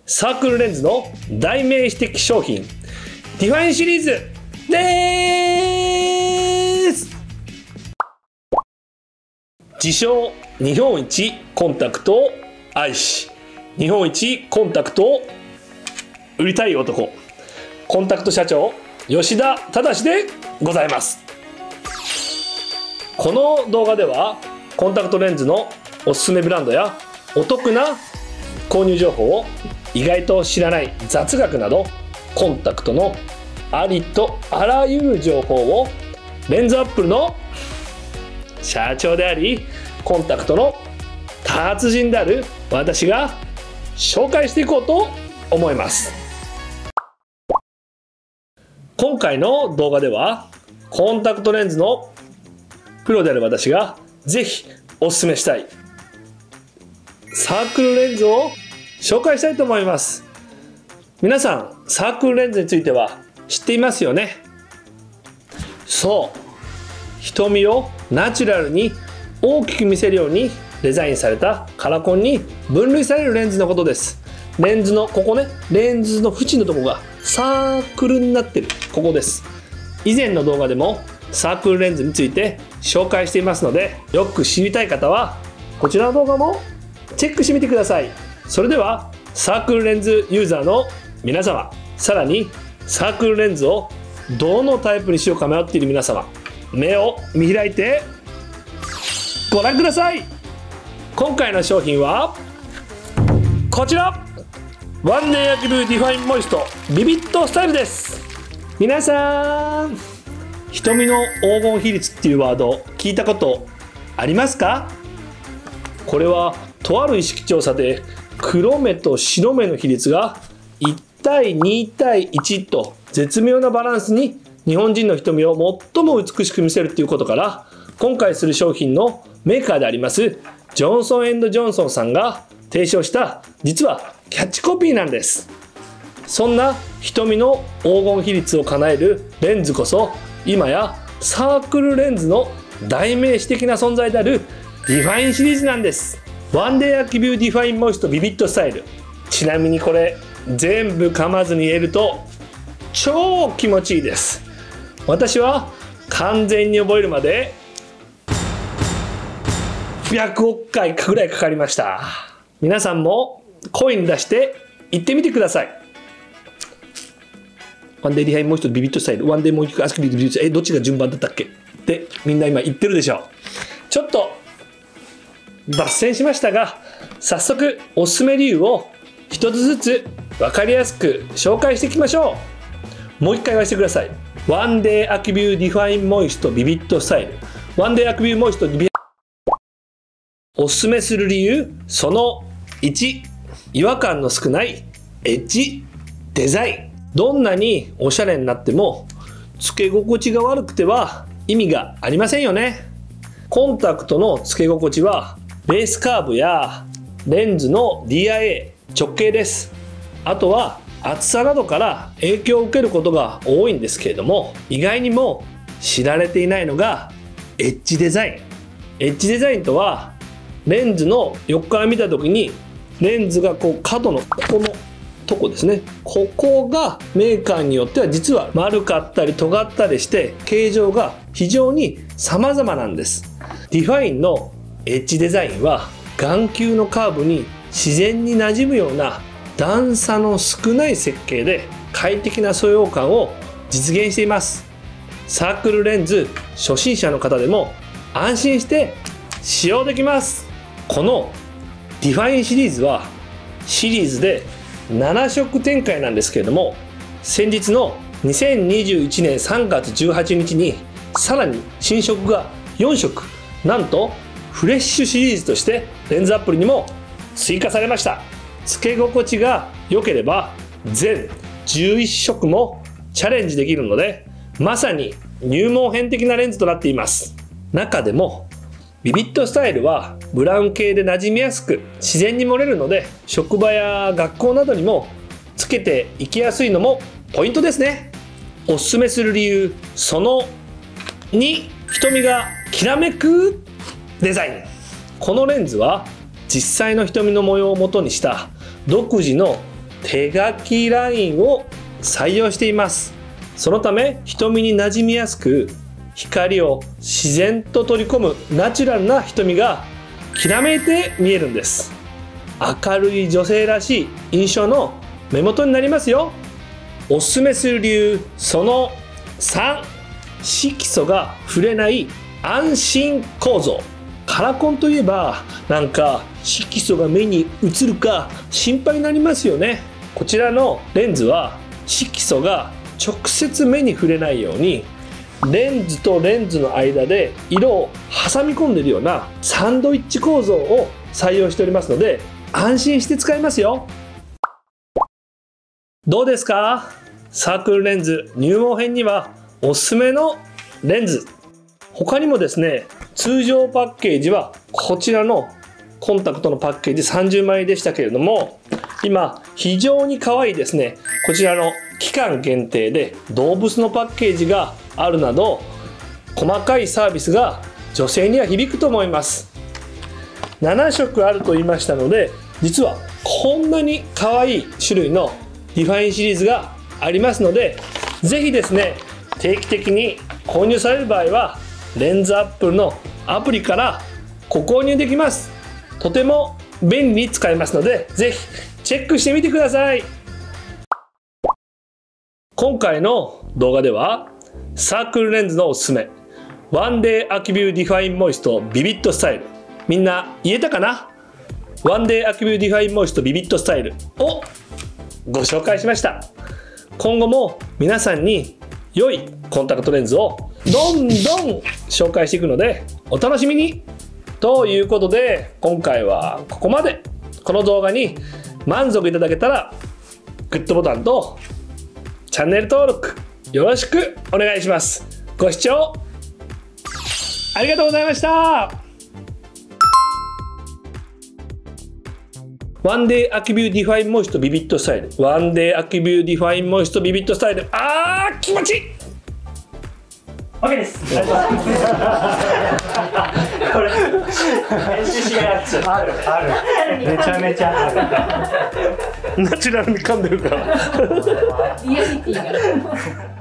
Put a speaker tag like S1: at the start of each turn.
S1: サークルレンズの代名詞的商品ディファインシリーズです。自称日本一コンタクトを愛し日本一コンタクトを売りたい男、コンタクト社長吉田忠でございます。この動画ではコンタクトレンズのおすすめブランドやお得な購入情報を意外と知らない雑学などコンタクトのありとあらゆる情報をレンズアップルの社長でありコンタクトの達人である私が紹介していこうと思います。今回の動画ではコンタクトレンズのプロである私がぜひおすすめしたいサークルレンズを紹介したいと思います。皆さんサークルレンズについては知っていますよね。そう、瞳をナチュラルに大きく見せるようにデザインされたカラコンに分類されるレンズのことです。レンズのここね、レンズの縁のとこがサークルになってるここです。以前の動画でもサークルレンズについて紹介していますので、よく知りたい方はこちらの動画もチェックしてみてください。それではサークルレンズユーザーの皆様、さらにサークルレンズをどのタイプにしようか迷っている皆様、目を見開いてご覧ください。今回の商品はこちら、ワンデーアキブディファインモイストビビットスタイルです。皆さん、瞳の黄金比率っていうワード聞いたことありますか？これはとある意識調査で黒目と白目の比率が1対2対1と絶妙なバランスに日本人の瞳を最も美しく見せるっていうことから、今回する商品のメーカーでありますジョンソン&ジョンソンさんが提唱した実はキャッチコピーなんです。そんな瞳の黄金比率を叶えるレンズこそ今やサークルレンズの代名詞的な存在であるディファインシリーズなんです。ワンデーアキビューディファインモイストビビットスタイル、ちなみにこれ全部噛まずに言えると超気持ちいいです。私は完全に覚えるまで100億回ぐらいかかりました。皆さんも声に出して言ってみてください。ワンデーディファインモイストビビットスタイル、ワンデーモイストアスクビビットスタイル、どっちが順番だったっけってみんな今言ってるでしょう。ちょっと脱線しましたが、早速おすすめ理由を一つずつ分かりやすく紹介していきましょう。もう一回言わせてください。ワンデーアキビューディファインモイストビビットスタイル、ワンデーアキビューモイストビビット。おすすめする理由その1、違和感の少ないエッジデザイン。どんなにおしゃれになってもつけ心地が悪くては意味がありませんよね。コンタクトのつけ心地はベースカーブやレンズの DIA 直径です。あとは厚さなどから影響を受けることが多いんですけれども、意外にも知られていないのがエッジデザイン。エッジデザインとはレンズの横から見た時にレンズがこう角のここのとこですね、ここがメーカーによっては実は丸かったり尖ったりして形状が非常に様々なんです。ディファインのエッジデザインは眼球のカーブに自然に馴染むような段差の少ない設計で快適な素養感を実現しています。サークルレンズ初心者の方でも安心して使用できます。このディファインシリーズはシリーズで7色展開なんですけれども、先日の2021年3月18日にさらに新色が4色、なんとフレッシュシリーズとしてレンズアップルにも追加されました。つけ心地が良ければ全11色もチャレンジできるので、まさに入門編的なレンズとなっています。中でもビビットスタイルはブラウン系で馴染みやすく自然に漏れるので、職場や学校などにもつけていきやすいのもポイントですね。おすすめする理由その2、瞳がきらめくデザイン。このレンズは実際の瞳の模様を元にした独自の手書きラインを採用しています。そのため瞳に馴染みやすく、光を自然と取り込むナチュラルな瞳がきらめいて見えるんです。明るい女性らしい印象の目元になりますよ。おすすめする理由その3、色素が触れない安心構造。カラコンといえばなんか色素が目に映るか心配になりますよね。こちらのレンズは色素が直接目に触れないように、レンズとレンズの間で色を挟み込んでいるようなサンドイッチ構造を採用しておりますので、安心して使えますよ。どうですか？サークルレンズ入門編にはおすすめのレンズ。他にもですね、通常パッケージはこちらのコンタクトのパッケージ30枚でしたけれども、今非常に可愛いですね、こちらの期間限定で動物のパッケージがあるなど、細かいサービスが女性には響くと思います。7色あると言いましたので、実はこんなに可愛い種類のディファインシリーズがありますので、ぜひですね、定期的に購入される場合はレンズアップルのアプリからご購入できます。とても便利に使えますので、ぜひチェックしてみてください。今回の動画ではサークルレンズのおすすめワンデーアキビューディファインモイストビビットスタイル、みんな言えたかな？ワンデーアキビューディファインモイストビビットスタイルをご紹介しました。今後も皆さんに良いコンタクトレンズをどんどん紹介していくのでお楽しみに。ということで今回はここまで。この動画に満足いただけたらグッドボタンとチャンネル登録よろしくお願いします。ご視聴ありがとうございました。ワンデーアキビューディファインモイストビビットスタイル。ワンデーアキビューディファインモイストビビットスタイル。気持ちいい。
S2: OK です。これ編集しがいやつあるめちゃめちゃある。
S1: ナチュラルに噛んでるから。
S3: リアリティが